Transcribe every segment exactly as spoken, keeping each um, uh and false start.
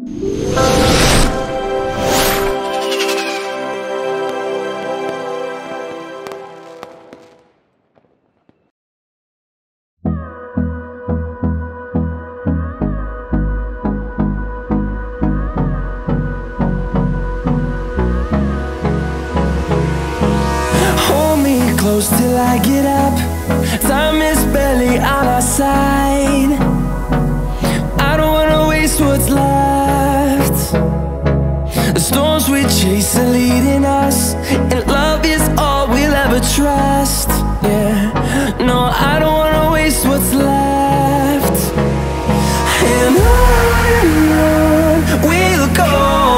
Close till I get up. Time is barely on our side. I don't wanna waste what's left. The storms we chase are leading us, and love is all we'll ever trust. Yeah, no, I don't wanna waste what's left. And on and on we'll go,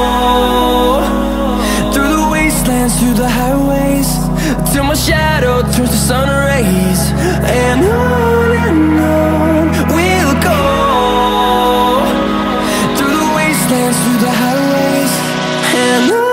through the wastelands, through the highways, till my shadow turns to sun rays. And on and on we'll go, through the wastelands, through the highways, and on.